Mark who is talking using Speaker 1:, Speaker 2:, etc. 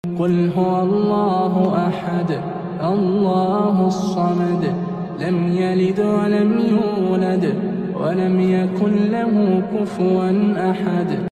Speaker 1: قل هو الله أحد الله الصمد لم يلد ولم يولد ولم يكن له كفوا أحد.